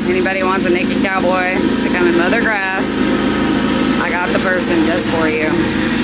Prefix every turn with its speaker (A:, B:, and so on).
A: Anybody wants a naked cowboy to come and mow their grass, I got the person just for you.